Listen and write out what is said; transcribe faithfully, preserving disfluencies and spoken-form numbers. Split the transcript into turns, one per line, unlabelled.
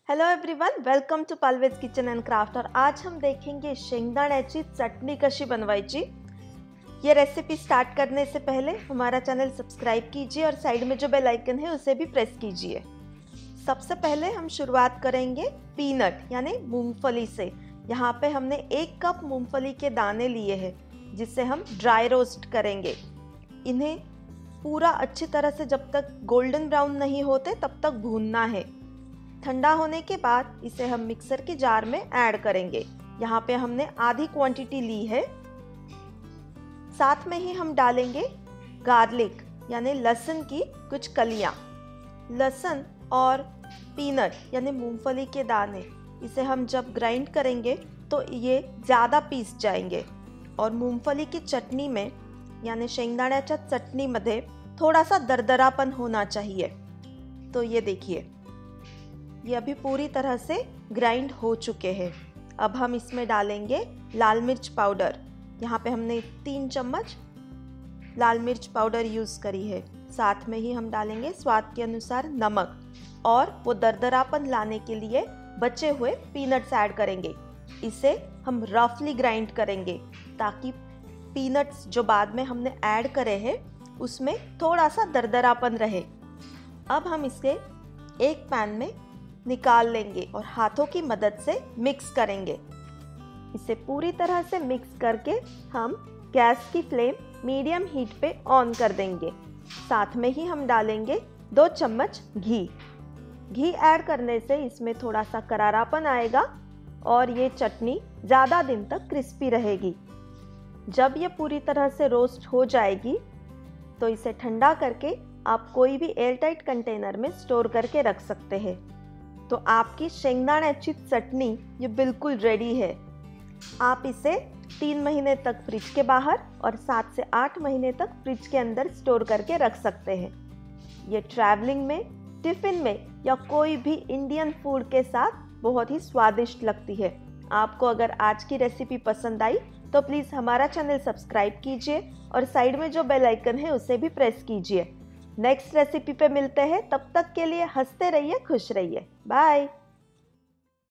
Hello everyone, welcome to पल्वेज kitchen and craft. और आज हम देखेंगे शेंगदाण्याची चटणी कशी बनवायची। ये रेसिपी स्टार्ट करने से पहले हमारा चैनल सब्सक्राइब कीजिए और साइड में जो बेल आइकन है उसे भी प्रेस कीजिए। सबसे पहले हम शुरुआत करेंगे पीनट यानी मूंगफली से। यहाँ पे हमने एक कप मूंगफली के दाने लिए हैं जिसे हम ड्राई रोस्ट करेंगे। इन्हें पूरा अच्छी तरह से जब तक गोल्डन ब्राउन नहीं होते तब तक भूनना है। ठंडा होने के बाद इसे हम मिक्सर के जार में ऐड करेंगे। यहाँ पे हमने आधी क्वांटिटी ली है। साथ में ही हम डालेंगे गार्लिक यानी लहसुन की कुछ कलियाँ। लहसुन और पीनट यानी मूंगफली के दाने, इसे हम जब ग्राइंड करेंगे तो ये ज़्यादा पीस जाएंगे और मूंगफली की चटनी में यानी शेंगदाण्याच्या चटनीमध्ये थोड़ा सा दरदरापन होना चाहिए। तो ये देखिए, ये अभी पूरी तरह से ग्राइंड हो चुके हैं। अब हम इसमें डालेंगे लाल मिर्च पाउडर। यहाँ पे हमने तीन चम्मच लाल मिर्च पाउडर यूज़ करी है। साथ में ही हम डालेंगे स्वाद के अनुसार नमक और वो दरदरापन लाने के लिए बचे हुए पीनट्स ऐड करेंगे। इसे हम रफली ग्राइंड करेंगे ताकि पीनट्स जो बाद में हमने ऐड करे हैं उसमें थोड़ा सा दरदरापन रहे। अब हम इसे एक पैन में निकाल लेंगे और हाथों की मदद से मिक्स करेंगे। इसे पूरी तरह से मिक्स करके हम गैस की फ्लेम मीडियम हीट पे ऑन कर देंगे। साथ में ही हम डालेंगे दो चम्मच घी। घी ऐड करने से इसमें थोड़ा सा करारापन आएगा और ये चटनी ज़्यादा दिन तक क्रिस्पी रहेगी। जब ये पूरी तरह से रोस्ट हो जाएगी तो इसे ठंडा करके आप कोई भी एयरटाइट कंटेनर में स्टोर करके रख सकते हैं। तो आपकी शेंगदाण्याची चटनी ये बिल्कुल रेडी है। आप इसे तीन महीने तक फ्रिज के बाहर और सात से आठ महीने तक फ्रिज के अंदर स्टोर करके रख सकते हैं। ये ट्रैवलिंग में, टिफ़िन में या कोई भी इंडियन फूड के साथ बहुत ही स्वादिष्ट लगती है। आपको अगर आज की रेसिपी पसंद आई तो प्लीज़ हमारा चैनल सब्सक्राइब कीजिए और साइड में जो बेल आइकन है उसे भी प्रेस कीजिए। नेक्स्ट रेसिपी पे मिलते हैं, तब तक के लिए हंसते रहिए, खुश रहिए। बाय।